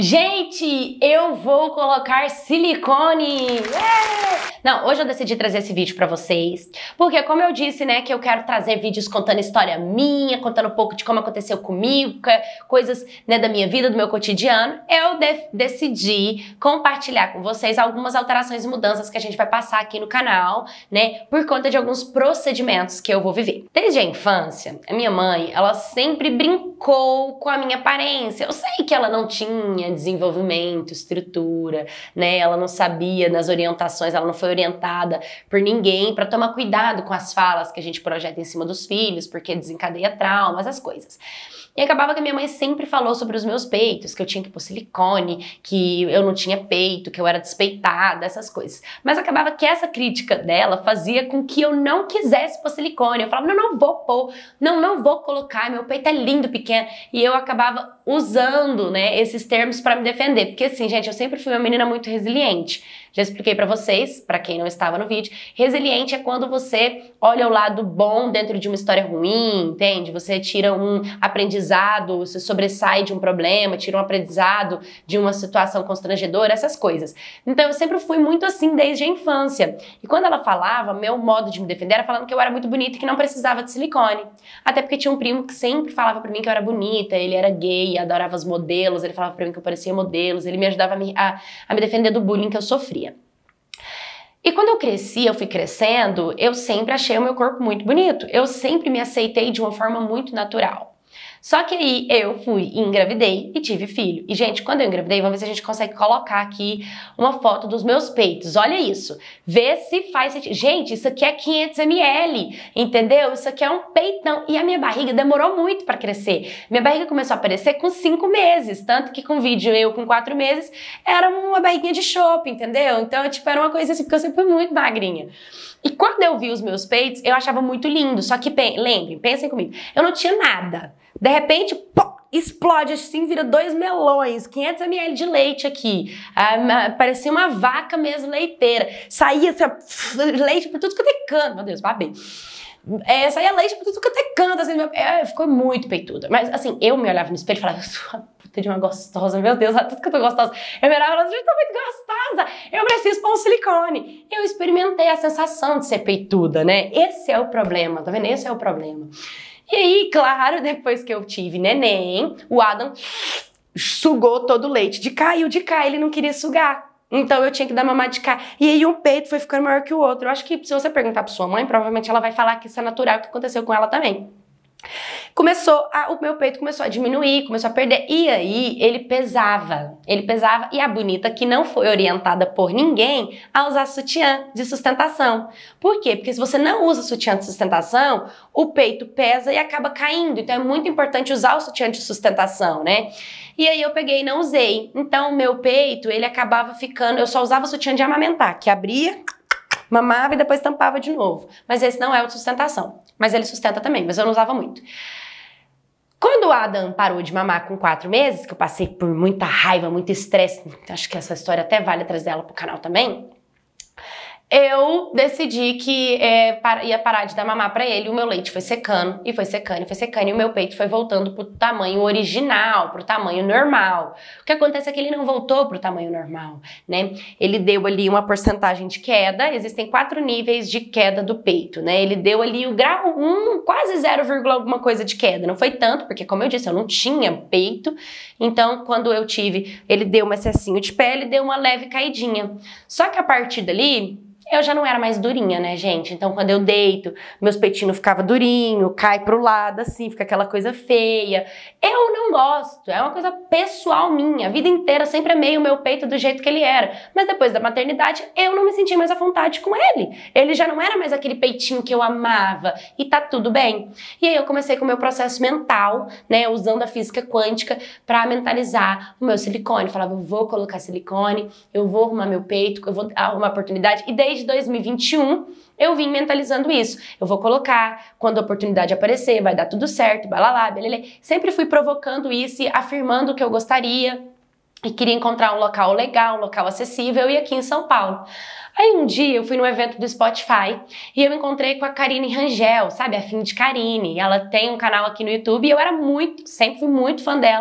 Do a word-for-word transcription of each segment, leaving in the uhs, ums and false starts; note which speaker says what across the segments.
Speaker 1: Gente, eu vou colocar silicone! É! Não, hoje eu decidi trazer esse vídeo pra vocês, porque como eu disse, né, que eu quero trazer vídeos contando história minha, contando um pouco de como aconteceu comigo, coisas, né, da minha vida, do meu cotidiano, eu de decidi compartilhar com vocês algumas alterações e mudanças que a gente vai passar aqui no canal, né, por conta de alguns procedimentos que eu vou viver. Desde a infância, a minha mãe, ela sempre brincou com a minha aparência. Eu sei que ela não tinha desenvolvimento, estrutura, né? Ela não sabia nas orientações, ela não foi orientada por ninguém para tomar cuidado com as falas que a gente projeta em cima dos filhos, porque desencadeia traumas, as coisas. E acabava que a minha mãe sempre falou sobre os meus peitos, que eu tinha que pôr silicone, que eu não tinha peito, que eu era despeitada, essas coisas. Mas acabava que essa crítica dela fazia com que eu não quisesse pôr silicone. Eu falava, não, não vou pôr, não, não vou colocar, meu peito é lindo, pequeno. E eu acabava usando, né, esses termos para me defender. Porque assim, gente, eu sempre fui uma menina muito resiliente. Já expliquei pra vocês, pra quem não estava no vídeo, resiliente é quando você olha o lado bom dentro de uma história ruim, entende? Você tira um aprendizado, você sobressai de um problema, tira um aprendizado de uma situação constrangedora, essas coisas. Então eu sempre fui muito assim desde a infância. E quando ela falava, meu modo de me defender era falando que eu era muito bonita e que não precisava de silicone. Até porque tinha um primo que sempre falava pra mim que eu era bonita, ele era gay, adorava os modelos, ele falava pra mim que eu parecia modelos, ele me ajudava a me, a, a me defender do bullying que eu sofria. E quando eu cresci, eu fui crescendo, eu sempre achei o meu corpo muito bonito. Eu sempre me aceitei de uma forma muito natural. Só que aí eu fui e engravidei e tive filho. E, gente, quando eu engravidei, vamos ver se a gente consegue colocar aqui uma foto dos meus peitos. Olha isso. Vê se faz sentido. Gente, isso aqui é quinhentos mililitros, entendeu? Isso aqui é um peitão. E a minha barriga demorou muito pra crescer. Minha barriga começou a aparecer com cinco meses. Tanto que com o vídeo eu com quatro meses era uma barriguinha de chope, entendeu? Então, tipo, era uma coisa assim, porque eu sempre fui muito magrinha. E quando eu vi os meus peitos, eu achava muito lindo. Só que, lembrem, pensem comigo, eu não tinha nada. De repente, pô, explode assim, vira dois melões, quinhentos mililitros de leite aqui. Ah, parecia uma vaca mesmo leiteira. Saía assim, leite por tudo que é canto. Meu Deus, babei. É, saía leite por tudo que é canto, assim, é, ficou muito peituda. Mas assim, eu me olhava no espelho e falava, eu sou uma puta de uma gostosa, meu Deus, olha tudo que eu tô gostosa. Eu me olhava e falava, eu tô muito gostosa, eu preciso pôr um silicone. Eu experimentei a sensação de ser peituda, né? Esse é o problema, tá vendo? Esse é o problema. E aí, claro, depois que eu tive neném, o Adam sugou todo o leite de cá e o de cá ele não queria sugar. Então eu tinha que dar mamar de cá. E aí um peito foi ficando maior que o outro. Eu acho que se você perguntar pra sua mãe, provavelmente ela vai falar que isso é natural, que aconteceu com ela também. Começou, a, o meu peito começou a diminuir, começou a perder, e aí ele pesava, ele pesava, e a bonita que não foi orientada por ninguém a usar sutiã de sustentação. Por quê? Porque se você não usa sutiã de sustentação, o peito pesa e acaba caindo, então é muito importante usar o sutiã de sustentação, né? E aí eu peguei e não usei, então o meu peito, ele acabava ficando, eu só usava o sutiã de amamentar, que abria, mamava e depois tampava de novo, mas esse não é o de sustentação. Mas ele sustenta também, mas eu não usava muito. Quando o Adam parou de mamar com quatro meses, que eu passei por muita raiva, muito estresse, acho que essa história até vale trazer ela pro canal também, eu decidi que é, para, ia parar de dar mamar pra ele, o meu leite foi secando, e foi secando, e foi secando, e o meu peito foi voltando pro tamanho original, pro tamanho normal. O que acontece é que ele não voltou pro tamanho normal, né? Ele deu ali uma porcentagem de queda, existem quatro níveis de queda do peito, né? Ele deu ali o grau um, quase zero, alguma coisa de queda, não foi tanto, porque como eu disse, eu não tinha peito, então quando eu tive, ele deu um excessinho de pele, deu uma leve caidinha. Só que a partir dali, eu já não era mais durinha, né, gente? Então, quando eu deito, meus peitinhos ficavam durinho, cai pro lado, assim, fica aquela coisa feia. Eu não gosto, é uma coisa pessoal minha. A vida inteira sempre amei o meu peito do jeito que ele era. Mas depois da maternidade, eu não me sentia mais à vontade com ele. Ele já não era mais aquele peitinho que eu amava. E tá tudo bem. E aí eu comecei com o meu processo mental, né, usando a física quântica pra mentalizar o meu silicone. Falava, eu vou colocar silicone, eu vou arrumar meu peito, eu vou arrumar oportunidade. E desde dois mil e vinte e um, eu vim mentalizando isso. Eu vou colocar, quando a oportunidade aparecer, vai dar tudo certo, balalá, belele. Sempre fui provocando isso e afirmando o que eu gostaria e queria encontrar um local legal, um local acessível, e aqui em São Paulo. Aí um dia eu fui num evento do Spotify e eu encontrei com a Karine Rangel, sabe? A Fim de Karine. Ela tem um canal aqui no YouTube e eu era muito, sempre fui muito fã dela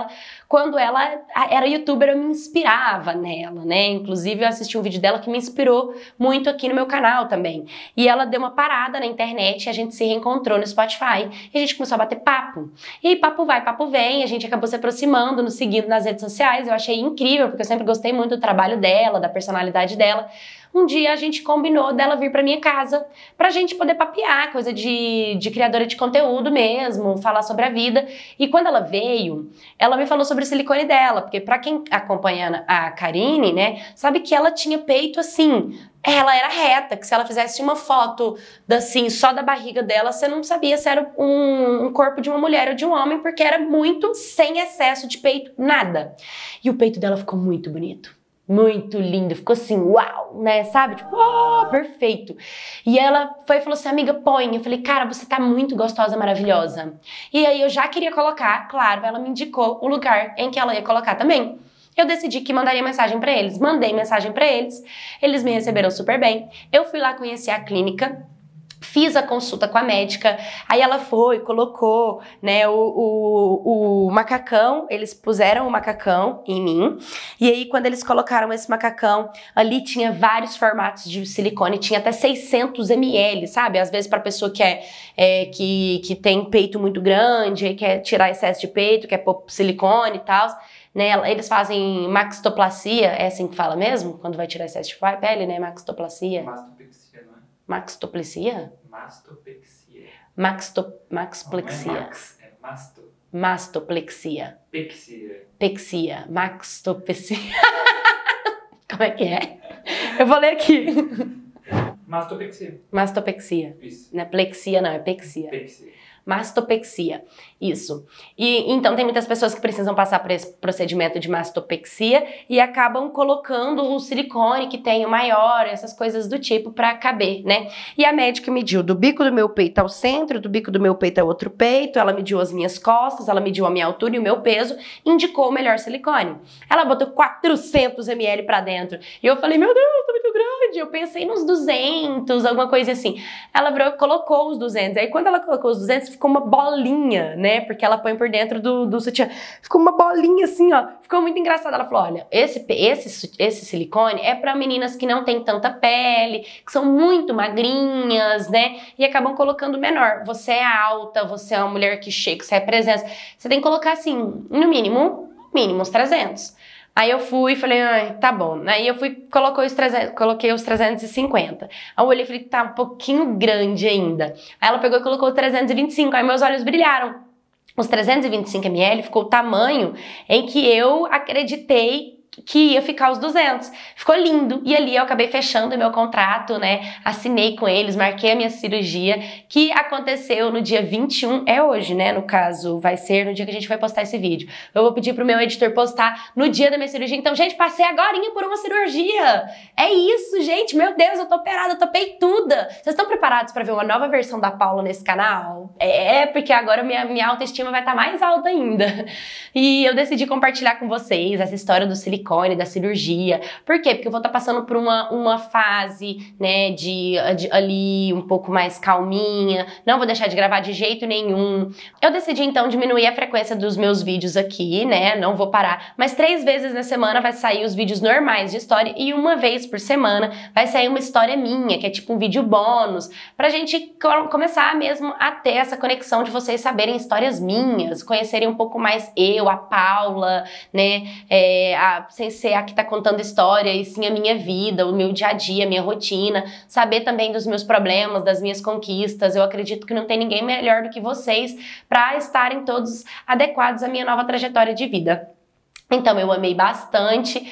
Speaker 1: quando ela era youtuber, eu me inspirava nela, né? Inclusive, eu assisti um vídeo dela que me inspirou muito aqui no meu canal também. E ela deu uma parada na internet e a gente se reencontrou no Spotify. E a gente começou a bater papo. E aí, papo vai, papo vem, a gente acabou se aproximando, nos seguindo nas redes sociais. Eu achei incrível, porque eu sempre gostei muito do trabalho dela, da personalidade dela. Um dia a gente combinou dela vir pra minha casa pra gente poder papear, coisa de, de criadora de conteúdo mesmo, falar sobre a vida. E quando ela veio, ela me falou sobre o silicone dela, porque pra quem acompanha a Karine, né, sabe que ela tinha peito assim, ela era reta, que se ela fizesse uma foto assim, só da barriga dela, você não sabia se era um, um corpo de uma mulher ou de um homem, porque era muito sem excesso de peito, nada. E o peito dela ficou muito bonito. Muito lindo, ficou assim, uau, né, sabe? Tipo, oh, perfeito. E ela foi e falou assim, amiga, põe. Eu falei, cara, você tá muito gostosa, maravilhosa. E aí eu já queria colocar, claro, ela me indicou o lugar em que ela ia colocar também. Eu decidi que mandaria mensagem pra eles. Mandei mensagem pra eles, eles me receberam super bem. Eu fui lá conhecer a clínica, fiz a consulta com a médica, aí ela foi, colocou, né, o, o, o macacão, eles puseram o macacão em mim, e aí quando eles colocaram esse macacão, ali tinha vários formatos de silicone, tinha até seiscentos mililitros, sabe? Às vezes pra pessoa que, é, é, que, que tem peito muito grande, e quer tirar excesso de peito, quer pôr silicone e tal, né, eles fazem maxtoplastia, é assim que fala mesmo? Quando vai tirar excesso de pele, né, maxtoplastia.
Speaker 2: Mastopexia, não é?
Speaker 1: Maxtoplesia?
Speaker 2: Mastopexia.
Speaker 1: Maxto, maxplexia.
Speaker 2: Não é max, é masto.
Speaker 1: Mastoplexia.
Speaker 2: Pexia.
Speaker 1: Pexia. Maxtopexia. Como é que é? Eu vou ler aqui.
Speaker 2: Mastopexia.
Speaker 1: Mastopexia.
Speaker 2: Isso.
Speaker 1: Não é plexia, não, é pexia.
Speaker 2: Pexia.
Speaker 1: Mastopexia, isso. E então tem muitas pessoas que precisam passar por esse procedimento de mastopexia e acabam colocando o silicone que tem o maior, essas coisas do tipo pra caber, né? E a médica mediu do bico do meu peito ao centro, do bico do meu peito ao outro peito, ela mediu as minhas costas, ela mediu a minha altura e o meu peso, indicou o melhor silicone. Ela botou quatrocentos mililitros pra dentro. E eu falei, meu Deus, tá muito grande. Eu pensei nos duzentos, alguma coisa assim. Ela virou e colocou os duzentos. Aí quando ela colocou os duzentos, ficou uma bolinha, né? Porque ela põe por dentro do, do sutiã. Ficou uma bolinha assim, ó. Ficou muito engraçado. Ela falou, olha, esse, esse, esse silicone é pra meninas que não têm tanta pele, que são muito magrinhas, né? E acabam colocando menor. Você é alta, você é uma mulher que chega, você é presença. Você tem que colocar assim, no mínimo, mínimo uns trezentos. Aí eu fui e falei, ai, tá bom. Aí eu fui, colocou os trezentos, coloquei os trezentos e cinquenta. Aí eu olhei e falei, tá um pouquinho grande ainda. Aí ela pegou e colocou os trezentos e vinte e cinco, aí meus olhos brilharam. Os trezentos e vinte e cinco mililitros ficou o tamanho em que eu acreditei que ia ficar os duzentos. Ficou lindo. E ali eu acabei fechando o meu contrato, né? Assinei com eles, marquei a minha cirurgia, que aconteceu no dia vinte e um, é hoje, né? No caso, vai ser no dia que a gente vai postar esse vídeo. Eu vou pedir pro meu editor postar no dia da minha cirurgia. Então, gente, passei agorinha por uma cirurgia. É isso, gente. Meu Deus, eu tô operada, eu tô peituda. Vocês estão preparados pra ver uma nova versão da Paula nesse canal? É, porque agora minha, minha autoestima vai estar mais alta ainda. E eu decidi compartilhar com vocês essa história do silicone, da cirurgia. Por quê? Porque eu vou estar passando por uma, uma fase, né, de, de ali um pouco mais calminha, não vou deixar de gravar de jeito nenhum. Eu decidi então diminuir a frequência dos meus vídeos aqui, né, não vou parar, mas três vezes na semana vai sair os vídeos normais de história e uma vez por semana vai sair uma história minha, que é tipo um vídeo bônus, pra gente começar mesmo a ter essa conexão de vocês saberem histórias minhas, conhecerem um pouco mais eu, a Paula, né, é, a sem ser a que tá contando história, e sim a minha vida, o meu dia a dia, a minha rotina, saber também dos meus problemas, das minhas conquistas. Eu acredito que não tem ninguém melhor do que vocês para estarem todos adequados à minha nova trajetória de vida. Então, eu amei bastante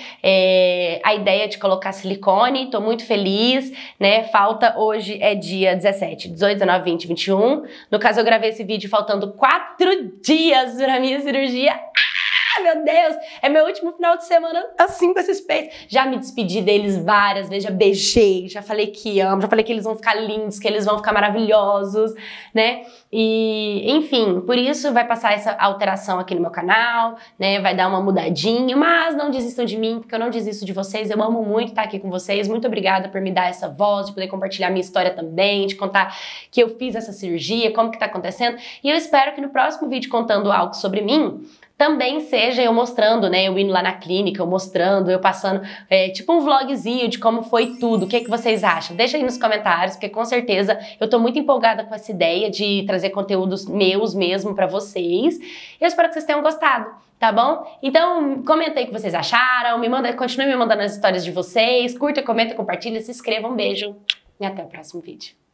Speaker 1: é, a ideia de colocar silicone, tô muito feliz, né? Falta, hoje é dia dezessete, dezoito, dezenove, vinte, vinte e um. No caso, eu gravei esse vídeo faltando quatro dias pra minha cirurgia. Meu Deus, é meu último final de semana assim com esses peitos. Já me despedi deles várias vezes, já beijei, já falei que amo, já falei que eles vão ficar lindos, que eles vão ficar maravilhosos, né? E, enfim, por isso vai passar essa alteração aqui no meu canal, né? Vai dar uma mudadinha, mas não desistam de mim, porque eu não desisto de vocês. Eu amo muito estar aqui com vocês. Muito obrigada por me dar essa voz, de poder compartilhar minha história também, de contar que eu fiz essa cirurgia, como que tá acontecendo. E eu espero que no próximo vídeo contando algo sobre mim, também seja eu mostrando, né, eu indo lá na clínica, eu mostrando, eu passando, é, tipo um vlogzinho de como foi tudo, o que, que vocês acham? Deixa aí nos comentários, porque com certeza eu tô muito empolgada com essa ideia de trazer conteúdos meus mesmo pra vocês. Eu espero que vocês tenham gostado, tá bom? Então, comenta aí o que vocês acharam, me manda, continue me mandando as histórias de vocês, curta, comenta, compartilha, se inscreva, um beijo e até o próximo vídeo.